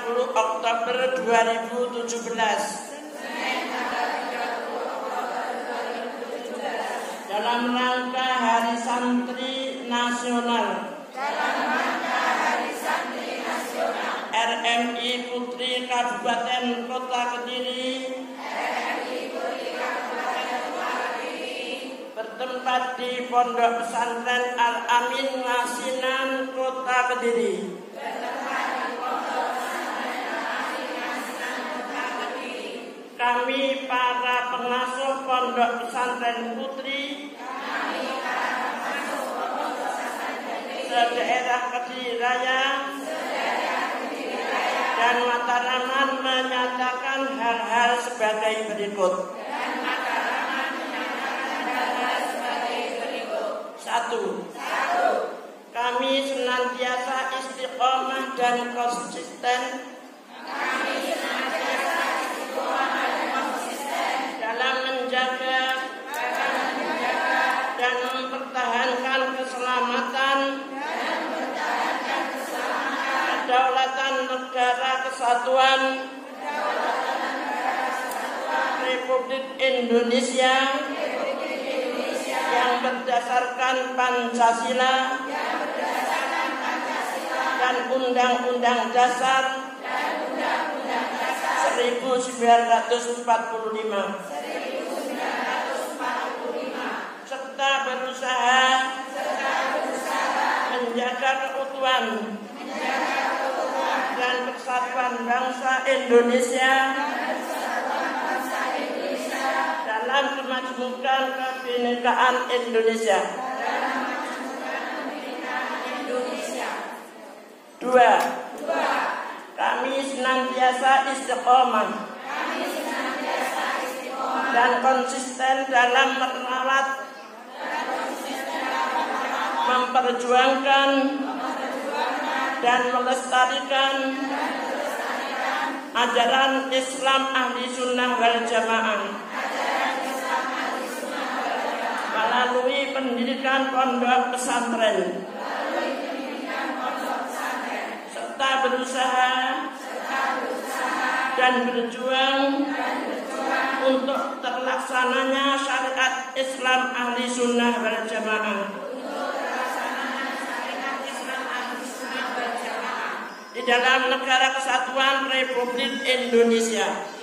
30 Oktober 2017 dalam rangka Hari Santri Nasional RMI Putri Kabupaten Kota Kediri bertempat di Pondok Pesantren Al-Amin Ngasinan Kota Kediri. Kami para pengasuh Pondok Pesantren Putri se-daerah Kediri Raya dan Mataraman menyatakan hal-hal sebagai berikut. 1. Kami senantiasa istiqomah dan konsisten dalam menjaga dan mempertahankan keselamatan kedaulatan negara kesatuan Republik Indonesia yang berdasarkan Pancasila dan Undang-Undang Dasar 1945 serta berusaha menjaga keutuhan dan persatuan bangsa Indonesia dalam kemajemukan kebinekaan Indonesia. 2. Kami senantiasa istiqomah dan konsisten dalam merawat, memperjuangkan dan melestarikan ajaran Islam Ahli Sunnah wal Jamaah melalui pendidikan pondok pesantren serta berusaha dan berjuang untuk terlaksananya syariat Islam Ahli Sunnah wal Jamaah di dalam negara kesatuan Republik Indonesia.